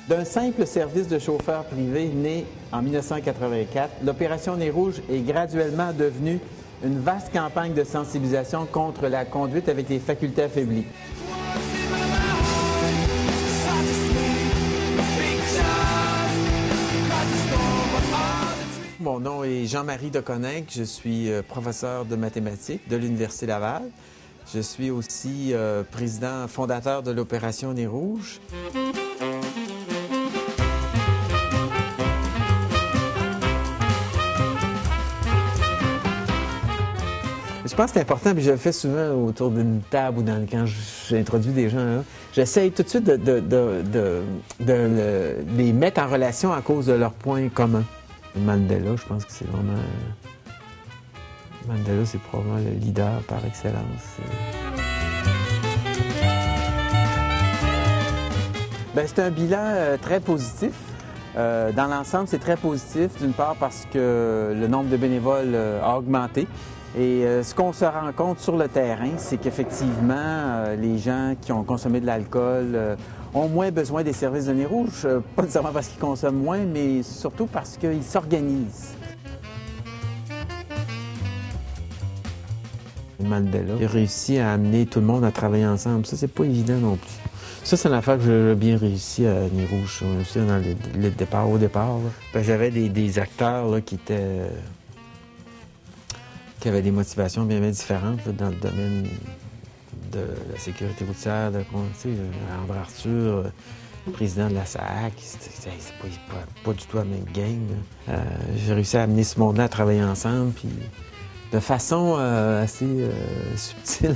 D'un simple service de chauffeur privé né en 1984, l'opération Nez Rouge est graduellement devenue une vaste campagne de sensibilisation contre la conduite avec les facultés affaiblies. Mon nom est Jean-Marie Deconinck, je suis professeur de mathématiques de l'Université Laval. Je suis aussi président fondateur de l'opération Nez Rouge. Je pense que c'est important, puis je le fais souvent autour d'une table ou quand j'introduis des gens. J'essaye tout de suite de les mettre en relation à cause de leurs points communs. Mandela, je pense que c'est vraiment... Mandela, c'est probablement le leader par excellence. C'est un bilan très positif. Dans l'ensemble, c'est très positif, d'une part parce que le nombre de bénévoles a augmenté. Et ce qu'on se rend compte sur le terrain, c'est qu'effectivement, les gens qui ont consommé de l'alcool ont moins besoin des services de Nez Rouge, pas nécessairement parce qu'ils consomment moins, mais surtout parce qu'ils s'organisent. Mandela a réussi à amener tout le monde à travailler ensemble. Ça, c'est pas évident non plus. Ça, c'est une affaire que j'ai bien réussi à Nez Rouge, aussi dans le départ, au départ. J'avais des acteurs là, qui avaient des motivations bien différentes là, dans le domaine de la sécurité routière. André Arthur, président de la SAAC, c'est pas du tout la même game. J'ai réussi à amener ce monde-là à travailler ensemble, puis de façon assez subtile.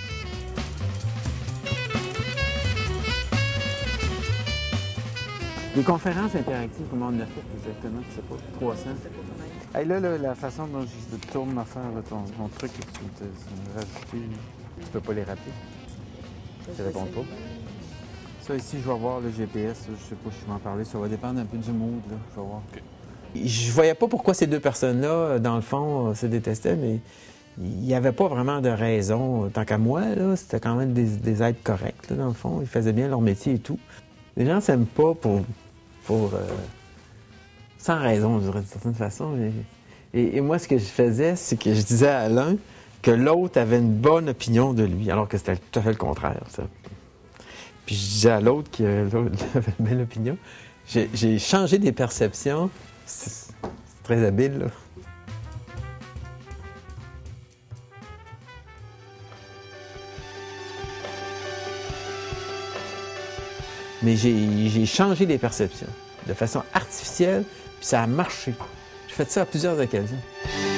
Les conférences interactives, comment on a fait exactement? Je sais pas, 300? Hey, là, la façon dont je tourne ma affaire, ton truc, tu me rajoutes, tu peux pas les rater. Tu réponds pas. Ça ici, je vais voir le GPS, je sais pas si je vais en parler, ça va dépendre un peu du mood, là, je vais voir. Okay. Je voyais pas pourquoi ces deux personnes-là, dans le fond, se détestaient, mais il n'y avait pas vraiment de raison. Tant qu'à moi, là, c'était quand même des êtres corrects, là, dans le fond. Ils faisaient bien leur métier et tout. Les gens s'aiment pas pour sans raison, je dirais, d'une certaine façon. Et moi, ce que je faisais, c'est que je disais à l'un que l'autre avait une bonne opinion de lui, alors que c'était tout à fait le contraire, ça. Puis je disais à l'autre qu'il avait une belle opinion. J'ai changé des perceptions. C'est très habile, là. Mais j'ai changé les perceptions de façon artificielle, puis ça a marché. J'ai fait ça à plusieurs occasions.